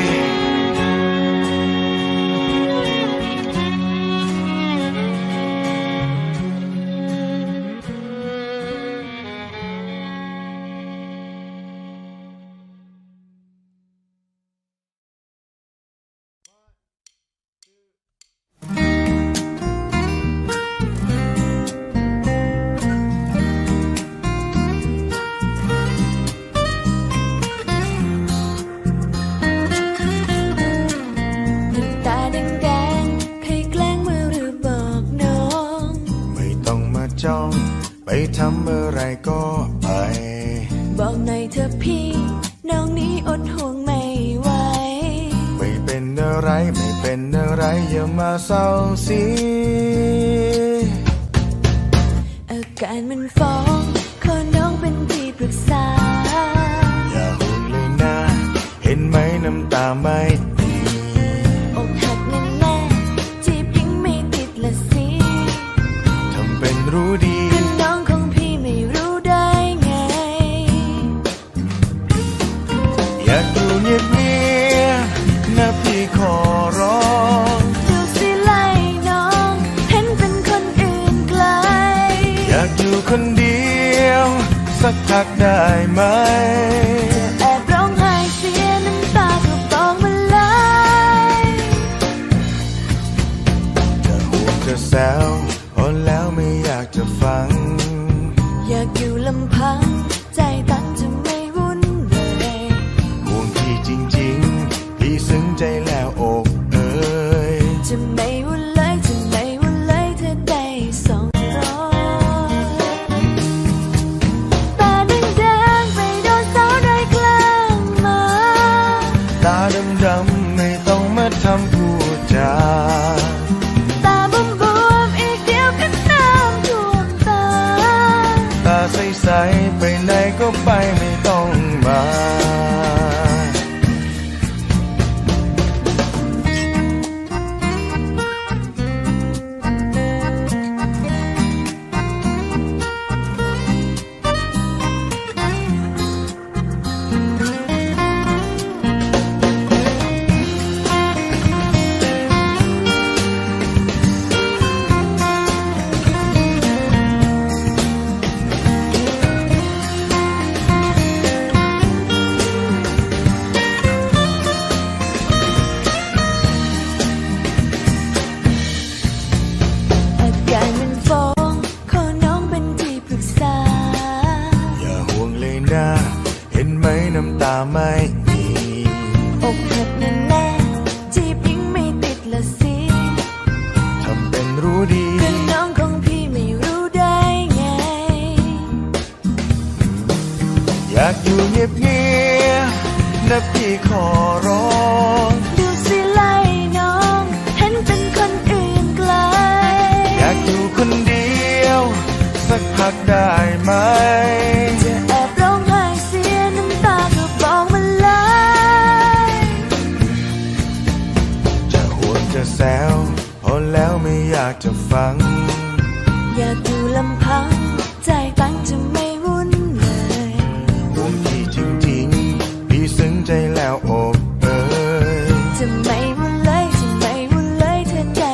ไปทำอะไรก็ไปบอกหน่อยเถอะพี่น้องนี้อดห่วงไม่ไหวไม่เป็นอะไรไม่เป็นอะไรอย่ามาเศร้าสิอาการมันฟ้องขอน้องเป็นที่ปรึกษาอย่าห่วงเลยนะเห็นไหมน้ำตาไม่มีอกหักแน่ๆจีบยิ่งไม่ติดละสิทำเป็นรู้ดีอยากอยู่เงียบๆนะพี่ขอร้องดูสิไล่น้องเห็นเป็นคนอื่นไกลอยากอยู่คนเดียวสักพักได้ไหมแอบร้องไห้เสียน้ำตาก็บอกมาเลยจะห่วงจะแซวพอแล้วไม่อยากจะฟังอยากอยู่ลำพังใจตั้งจะไม่วุ่นเลยห่วงพี่จริงๆพี่ซึ้งใจแล้วอกเอ่ยจะไม่วุ่นเลยจะไม่วุ่นเลยเธอได้200ตาแดตาไม่มีอกหักนั่นแหละจีบยิ่งไม่ติดละสิทำเป็นรู้ดีเรื่องน้องของพี่ไม่รู้ได้ไงอยากอยู่เงียบๆนะพี่ขอร้องดูสิไล่น้องเห็นเป็นคนอื่นไกลอยากอยู่คนเดียวสักพักได้ไหมจะแอบร้องไห้เสียน้ำตาก็บอกมาเลยจะห่วงจะแซวพอแล้วไม่อยากจะฟังอยากอยู่ลำพังใจตั้งจะไม่วุ่นเลยห่วงพี่จริงๆพี่ซึ้งใจแล้วอกเอ๋ยจะไม่วุ่นเลยจะไม่วุ่นเลยเธอใจ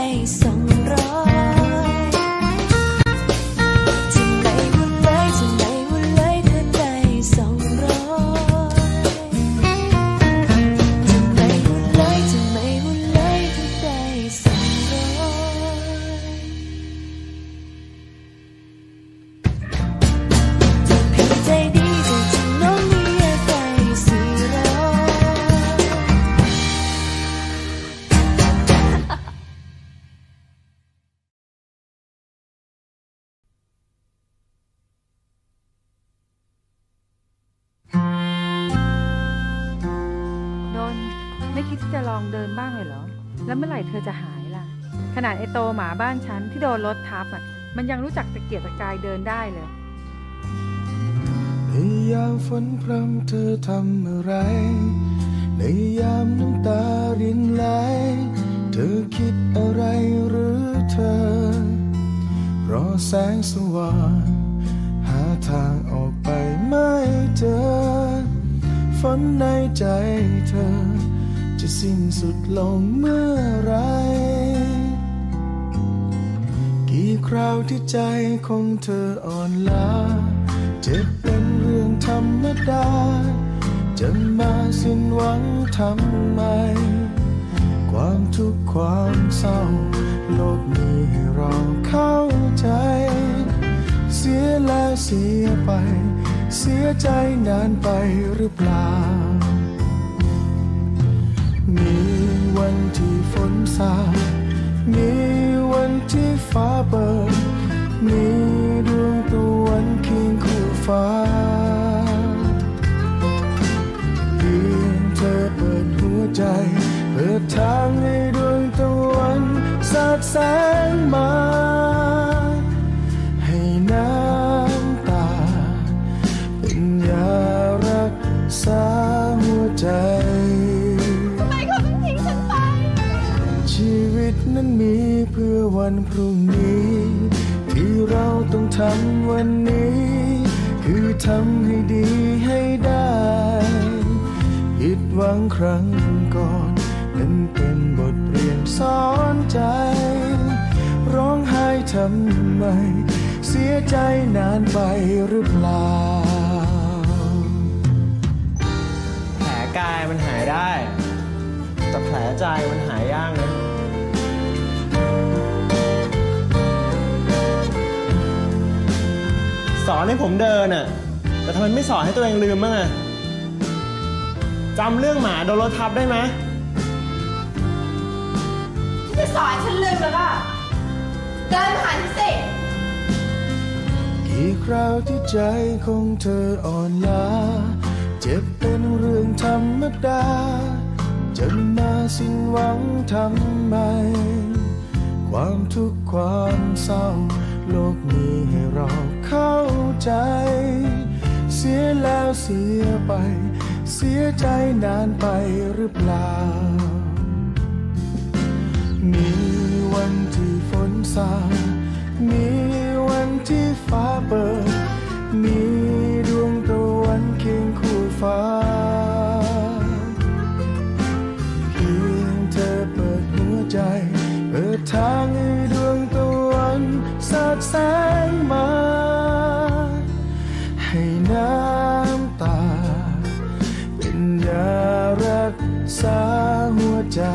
200จะไม่วุ่นเลยจะไม่วุ่นเลยเธอใจ200จะไม่วุ่นเลยจะไม่วุ่นเลยเธอใจ200จะพี่ใจดีจะจริงน้องมีใจไม่คิดที่จะลองเดินบ้างเลยเหรอแล้วเมื่อไหร่เธอจะหายล่ะขนาดไอโตหมาบ้านฉันที่โดนรถทับอ่ะมันยังรู้จักตะเกียกตะกายเดินได้เลยในยามฝนพรำเธอทำอะไรในยามน้ำตารินไหลเธอคิดอะไรหรือเธอรอแสงสว่างหาทางออกไปไม่เจอฝนในใจเธอจะสิ้นสุดลงเมื่อไรกี่คราวที่ใจของเธออ่อนล้าเจ็บเป็นเรื่องธรรมดาจะมาสิ้นหวังทำไมความทุกข์ความเศร้าโลกมีให้เราเข้าใจเสียแล้วเสียไปเสียใจนานไปหรือเปล่ามีวันที่ฝนสาดมีวันที่ฟ้าเปิดมีดวงตะวันเคียงคู่ฟ้าเพียงเธอเปิดหัวใจเปิดทางให้ดวงตะวันสาดแสงมาให้น้ำตาเป็นยารักษาหัวใจชีวิตนั้นมีเพื่อวันพรุ่งนี้ที่เราต้องทำวันนี้คือทำให้ดีให้ได้ผิดหวังครั้งก่อนนั้นเป็นบทเรียนสอนใจร้องไห้ทำไมเสียใจนานไปหรือเปล่าแผลกายมันหายได้แต่แผลใจมันหายยากนะสอนให้ผมเดินอ่ะแต่ทำไมไม่สอนให้ตัวเองลืมบ้างอ่ะจำเรื่องหมาโดนรถทับได้ไหมจะสอนฉันลืมแล้วล่ะเดินผ่านสิกี่คราวที่ใจของเธออ่อนล้าเจ็บเป็นเรื่องธรรมดาจะมาสิ้นหวังทำไมความทุกข์ความเศร้าโลกมีให้เราเข้าใจเสียแล้วเสียไปเสียใจนานไปหรือเปล่ามีวันที่ฝนสาดมีวันที่ฟ้าเปิดมีดวงตะวันเคียงคู่ฟ้าเพียงเธอเปิดหัวใจเปิดทางให้ดวงตะวันสาดแสงมาให้น้ำตาเป็นยารักษาหัวใจ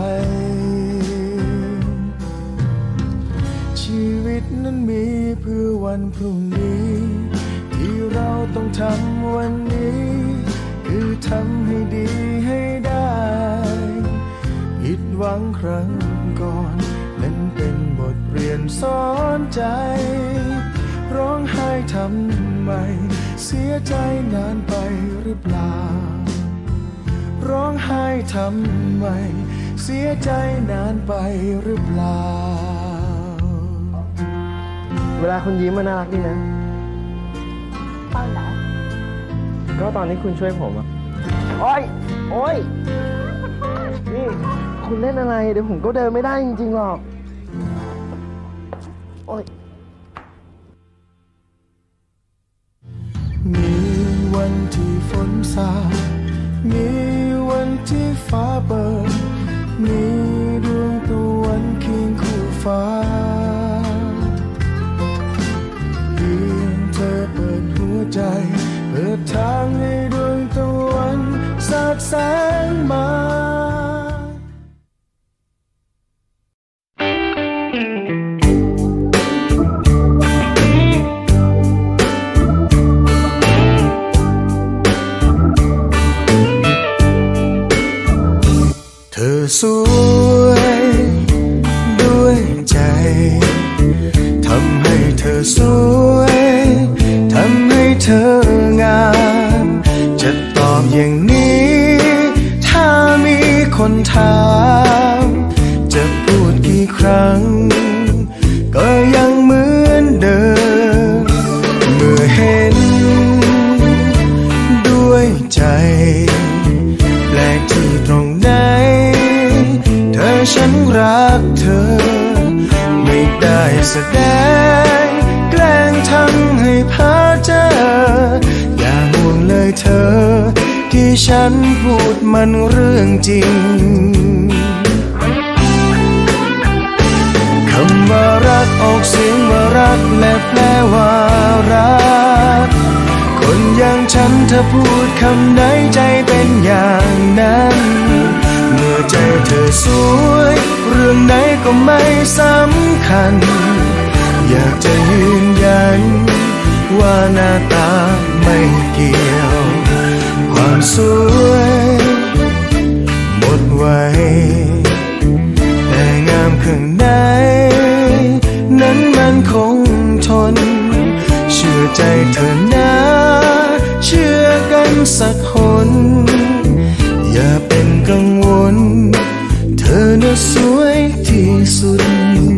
ชีวิตนั้นมีเพื่อวันพรุ่งนี้ที่เราต้องทำวันนี้คือทำให้ดีให้ได้ผิดหวังครั้งก่อนนั้นเป็นบทเรียนสอนใจร้องไห้ทำไมเสียใจนานไปหรือเปล่าร้องไห้ทำไมเสียใจนานไปหรือเปล่าเวลาคุณยิ้มมันน่ารักดีนะตอนไหนก็ตอนที่คุณช่วยผมอะโอ๊ยโอ๊ยนี่คุณเล่นอะไรเดี๋ยวผมก็เดินไม่ได้จริงๆหรอกโอ๊ยมีวันที่ฝนสาดมีวันที่ฟ้าเปิดมีดวงตะวันเคียงคู่ฟ้าเพียงเธอเปิดหัวใจเปิดทางให้ดวงตะวันสาดแสงมาเธอสวยด้วยใจทำให้เธอสวยทำให้เธองามจะตอบอย่างนี้ถ้ามีคนถามจะพูดกี่ครั้งก็ยังเหมือนเดิมเมื่อเห็นด้วยใจแปลกที่ตรงไหนเธอฉันรักเธอไม่ได้แสดงแกล้งทำให้พาเจออย่าห่วงเลยเธอที่ฉันพูดมันเรื่องจริงคำว่ารักออกเสียงว่ารักและแปลว่ารักคนอย่างฉันเธอพูดคำไหนใจเป็นอย่างนั้นเมื่อใจเธอสวยเรื่องไหนก็ไม่สำคัญอยากจะยืนยันว่าหน้าตาไม่เกี่ยวความสวยหมดไว้แต่งามข้างในนั้นมันคงทนเชื่อใจเธอนะเชื่อกันสักคนอย่าเป็นกังวลเธอน่ะสวยที่สุด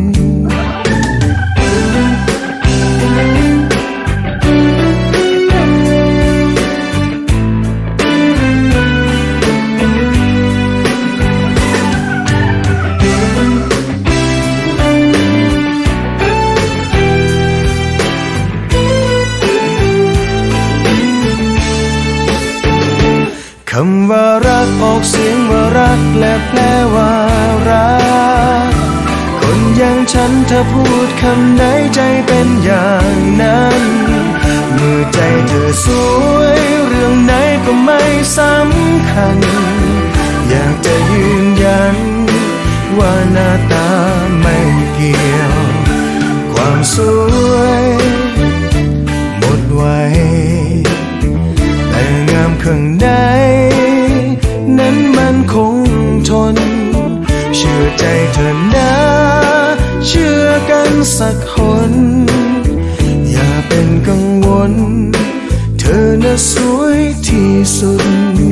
คำว่ารักออกเสียงว่ารักและแปลว่ารักคนอย่างฉันเธอพูดคำไหนใจเป็นอย่างนั้นเมื่อใจเธอสวยเรื่องไหนก็ไม่สำคัญอยากจะยืนยันว่าหน้าตาไม่เกี่ยวความสวยหมดไว้แต่งามข้างในนั้นมันคงทนเชื่อใจเธอนะเชื่อกันสักคนอย่าเป็นกังวลเธอน่ะสวยที่สุด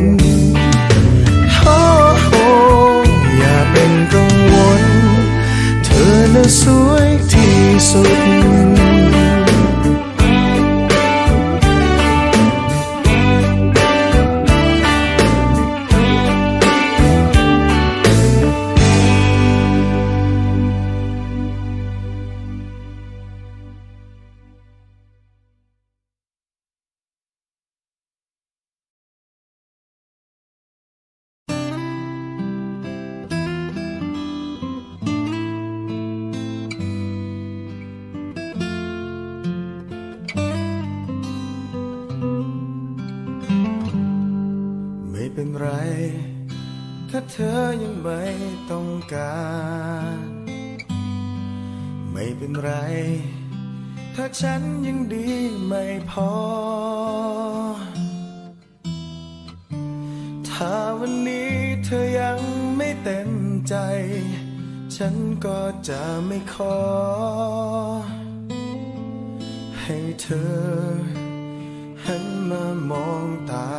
โอ้โหอย่าเป็นกังวลเธอน่ะสวยที่สุดไม่เป็นไรถ้าเธอยังไม่ต้องการไม่เป็นไรถ้าฉันยังดีไม่พอถ้าวันนี้เธอยังไม่เต็มใจฉันก็จะไม่ขอให้เธอหันมามองตา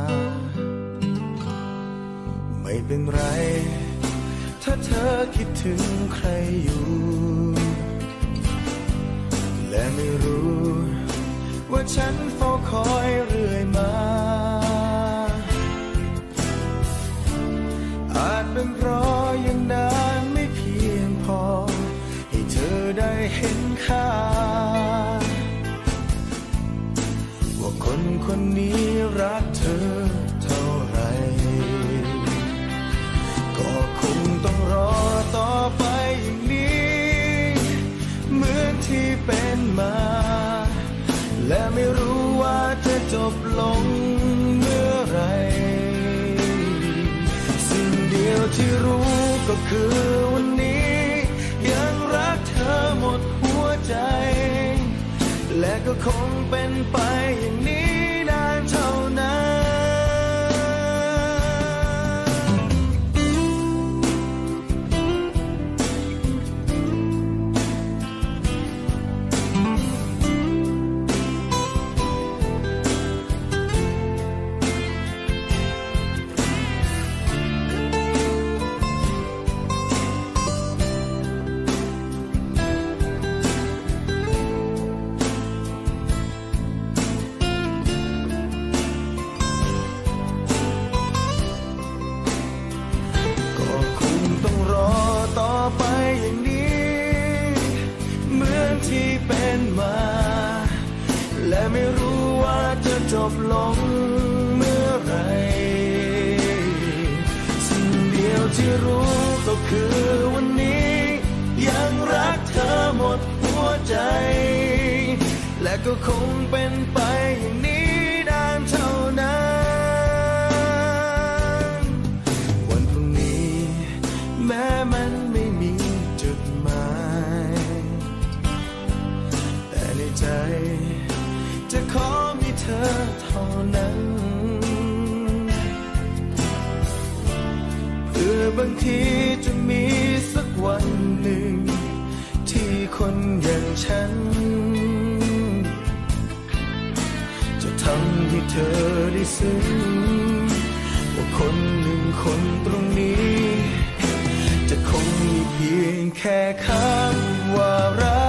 ไม่เป็นไรถ้าเธอคิดถึงใครอยู่และไม่รู้ว่าฉันเฝ้าคอยเรื่อยมาอาจเป็นเพราะยังนานไม่เพียงพอให้เธอได้เห็นค่าว่าคนคนนี้รักเธอเท่าไรก็คงต้องรอต่อไปอย่างนี้เหมือนที่เป็นมาและไม่รู้ว่าจะจบลงเมื่อไรสิ่งเดียวที่รู้ก็คือวันนี้ยังรักเธอหมดหัวใจและก็คงเป็นไปอย่างนี้นานเท่านั้นและไม่รู้ว่าจะจบลงเมื่อไรสิ่งเดียวที่รู้ก็คือวันนี้ยังรักเธอหมดหัวใจและก็คงเป็นไปอย่างนี้นานเท่านั้นวันพรุ่งนี้แม้มันไม่มีจุดหมายแต่ในใจจะขอมีเธอเท่านั้นเพื่อบางทีจะมีสักวันหนึ่งที่คนอย่างฉันจะทำให้เธอได้ซึ้งว่าคนหนึ่งคนตรงนี้จะคงมีเพียงแค่คำว่ารัก